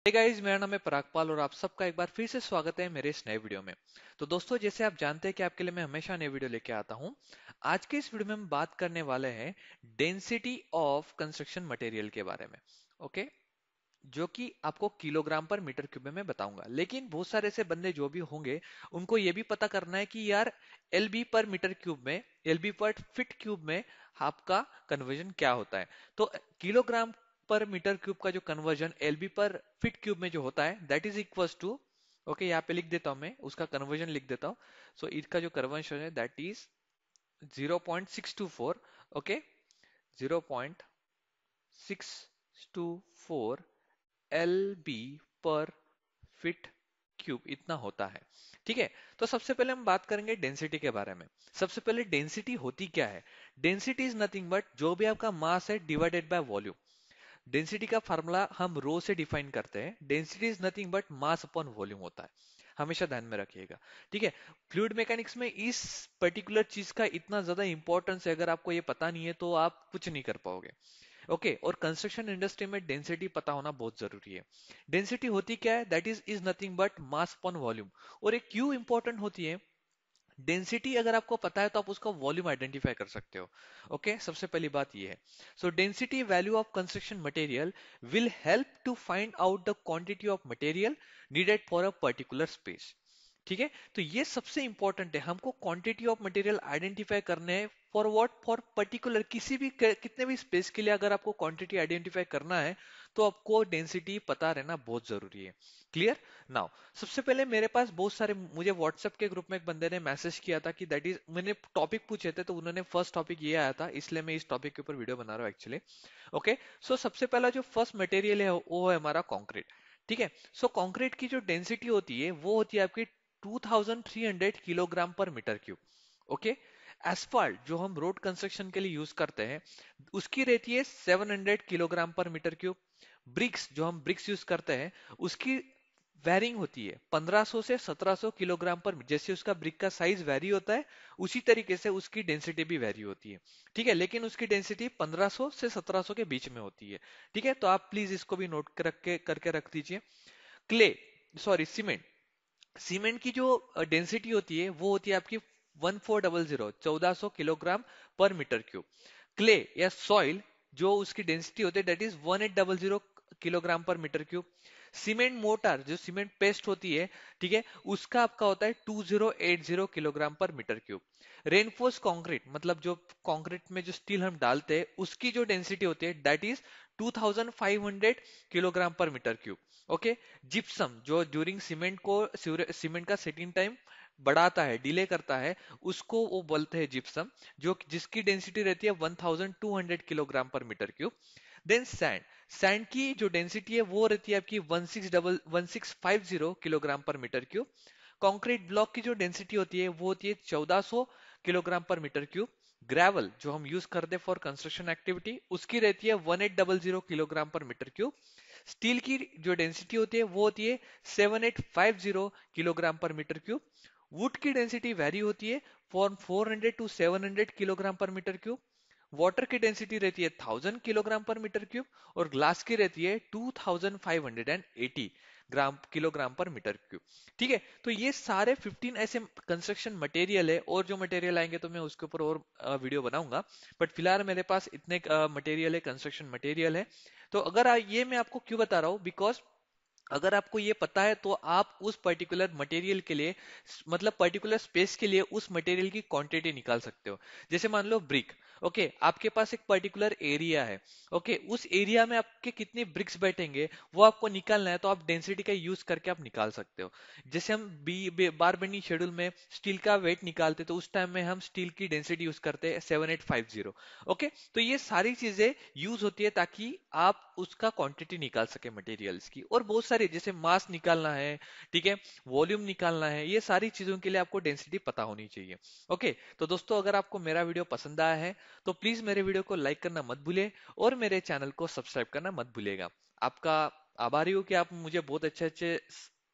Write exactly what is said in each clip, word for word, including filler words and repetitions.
Hey guys, मेरा नाम है परागपाल और आप सबका एक बार फिर से स्वागत है मेरे इस नए वीडियो में। तो दोस्तों, जैसे आप जानते हैं कि आपके लिए मैं हमेशा नए वीडियो लेके आता हूं। आज के इस वीडियो में हम बात करने वाले हैं डेंसिटी ऑफ कंस्ट्रक्शन मटेरियल के बारे में। ओके, जो कि आपको किलोग्राम पर मीटर क्यूब में मैं बताऊंगा। लेकिन बहुत सारे ऐसे बंदे जो भी होंगे, उनको ये भी पता करना है कि यार एलबी पर मीटर क्यूब में, एलबी पर फीट क्यूब में आपका कन्वर्जन क्या होता है। तो किलोग्राम पर मीटर क्यूब का जो कन्वर्जन एलबी पर फीट क्यूब में जो होता है, that is equals to, okay यहाँ पे लिख देता हूं, मैं उसका कन्वर्जन लिख देता हूं। सो so, इसका जो कन्वर्जन है that is zero point six two four. Okay, zero point six two four L B पर फीट क्यूब इतना होता है। ठीक है, तो सबसे पहले हम बात करेंगे डेंसिटी के बारे में। सबसे पहले डेंसिटी होती क्या है? डेंसिटी इज नथिंग बट जो भी आपका मास है डिवाइडेड बाय वॉल्यूम। डेंसिटी का फार्मूला हम रो से डिफाइन करते हैं। Density is nothing but mass upon volume होता है, हमेशा ध्यान में रखिएगा। ठीक है, फ्लूइड मैकेनिक्स में इस पर्टिकुलर चीज का इतना ज्यादा इंपॉर्टेंस है, अगर आपको ये पता नहीं है तो आप कुछ नहीं कर पाओगे। ओके, और कंस्ट्रक्शन इंडस्ट्री में डेंसिटी पता होना बहुत जरूरी है। डेंसिटी होती क्या है? That is is nothing but mass upon volume. और एक क्यों इंपॉर्टेंट होती है डेंसिटी? अगर आपको पता है तो आप उसका वॉल्यूम आइडेंटिफाई कर सकते हो। Okay okay? सबसे पहली बात ये है। So density value of construction material will help to find out the quantity of material needed for a particular space. ठीक है, तो ये सबसे इंपॉर्टेंट है, हमको क्वांटिटी ऑफ मटेरियल आइडेंटिफाई करने हैं। For what? फॉर पर्टिकुलर किसी भी कितने भी स्पेस के लिए अगर आपको क्वांटिटी आइडेंटिफाई करना है तो आपको डेंसिटी पता रहना बहुत जरूरी है। क्लियर? नाउ, सबसे पहले मेरे पास बहुत सारे, मुझे व्हाट्सएप के ग्रुप में एक बंदे ने मैसेज किया था कि दैट इज, मैंने टॉपिक पूछे थे तो उन्होंने फर्स्ट टॉपिक ये आया था, इसलिए मैं इस टॉपिक के ऊपर वीडियो बना रहा हूँ एक्चुअली। ओके, सो सबसे पहला जो फर्स्ट मटेरियल है वो है हमारा कंक्रीट। ठीक है, सो कंक्रीट की जो डेंसिटी होती है वो होती है आपकी two thousand three hundred kilogram पर मीटर क्यूब। ओके, एस्फाल्ट जो हम रोड कंस्ट्रक्शन के लिए यूज करते हैं उसकी रहती है सेवन हंड्रेड किलोग्राम पर मीटर क्यूब। ब्रिक्स जो हम ब्रिक्स यूज करते हैं उसकी वैरिंग होती है पंद्रह सौ से सत्रह सौ किलोग्राम पर। जैसे उसका ब्रिक का साइज वैरी होता है उसी तरीके से उसकी डेंसिटी भी वैरी होती है। ठीक है, लेकिन उसकी डेंसिटी पंद्रह सौ से सत्रह सौ के बीच में होती है। ठीक है, तो आप प्लीज इसको भी नोट कर रख के करके रख दीजिए। क्ले, सॉरी सीमेंट, सीमेंट की जो डेंसिटी होती है वो होती है आपकी वन फोर डबल जीरो चौदह सौ किलोग्राम पर मीटर क्यूब। क्ले या सॉइल जो उसकी डेंसिटी होती है that is one eight double zero kilogram पर मीटर क्यूब। सीमेंट मोटर जो सीमेंट पेस्ट होती है, ठीक है, उसका आपका होता है two zero eight zero kilogram पर मीटर क्यूब। रेनफोर्स कंक्रीट मतलब जो कंक्रीट में जो स्टील हम डालते हैं उसकी जो डेंसिटी होती है that is two thousand five hundred kilogram पर मीटर क्यूब। ओके, जिप्सम जो ड्यूरिंग सीमेंट को, सीमेंट का सेटिंग टाइम बढ़ाता है, डिले करता है, उसको वो बोलते हैं जिप्सम, जो जिसकी डेंसिटी रहती है one thousand two hundred kilogram पर metre cube. Then sand, sand की जो डेंसिटी है वो रहती है आपकी one six double one six five zero kilogram पर मीटर क्यूब। कंक्रीट ब्लॉक की जो डेंसिटी होती है वो होती है चौदह सौ किलोग्राम पर मीटर क्यूब। ग्रेवल जो हम यूज करते हैं फॉर कंस्ट्रक्शन एक्टिविटी उसकी रहती है one eight double zero kilogram पर मीटर क्यूब। स्टील की जो डेंसिटी होती है वो होती है seven eight five zero kilogram पर मीटर क्यूब। वुड की डेंसिटी वेरी होती है for four hundred to seven hundred kilogram पर मीटर क्यूब। वाटर की डेंसिटी रहती है थाउजेंड किलोग्राम पर मीटर क्यूब। और ग्लास की रहती है two thousand five hundred eighty gram kilogram पर मीटर क्यूब। ठीक है, तो ये सारे फिफ्टीन ऐसे कंस्ट्रक्शन मटेरियल है, और जो मटेरियल आएंगे तो मैं उसके ऊपर और वीडियो बनाऊंगा। बट फिलहाल मेरे पास इतने मटेरियल है, कंस्ट्रक्शन मटेरियल है। तो अगर आ, ये मैं आपको क्यों बता रहा हूँ, बिकॉज अगर आपको ये पता है तो आप उस पर्टिकुलर मटेरियल के लिए, मतलब पर्टिकुलर स्पेस के लिए उस मटेरियल की क्वांटिटी निकाल सकते हो। जैसे मान लो ब्रिक, ओके okay, आपके पास एक पर्टिकुलर एरिया है, ओके okay, उस एरिया में आपके कितने ब्रिक्स बैठेंगे वो आपको निकालना है, तो आप डेंसिटी का यूज करके आप निकाल सकते हो। जैसे हम B, B bar bending schedule में स्टील का वेट निकालते तो उस टाइम में हम स्टील की डेंसिटी यूज करते हैं seven eight five zero. Okay, तो ये सारी चीजें यूज होती है ताकि आप उसका क्वांटिटी निकाल सके मटेरियल्स की। और बहुत सारी जैसे मास निकालना है, ठीक है, वॉल्यूम निकालना है, ये सारी चीजों के लिए आपको डेंसिटी पता होनी चाहिए। ओके, तो दोस्तों अगर आपको मेरा वीडियो पसंद आया है तो प्लीज मेरे वीडियो को लाइक करना मत भूलिए और मेरे चैनल को सब्सक्राइब करना मत भूलिएगा। आपका आभारी हूँ कि आप मुझे बहुत अच्छे अच्छे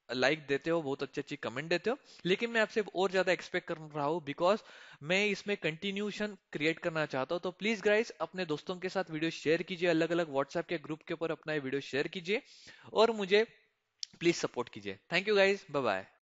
लाइक देते हो, बहुत अच्छी अच्छी कमेंट देते हो, लेकिन मैं आपसे और ज्यादा एक्सपेक्ट कर रहा हूँ, बिकॉज मैं इसमें कंटिन्यूशन क्रिएट करना चाहता हूँ। तो प्लीज गाइस अपने दोस्तों के साथ वीडियो शेयर कीजिए, अलग अलग व्हाट्सएप के ग्रुप के ऊपर अपना ये वीडियो शेयर कीजिए और मुझे प्लीज सपोर्ट कीजिए। Thank you guys, bye bye.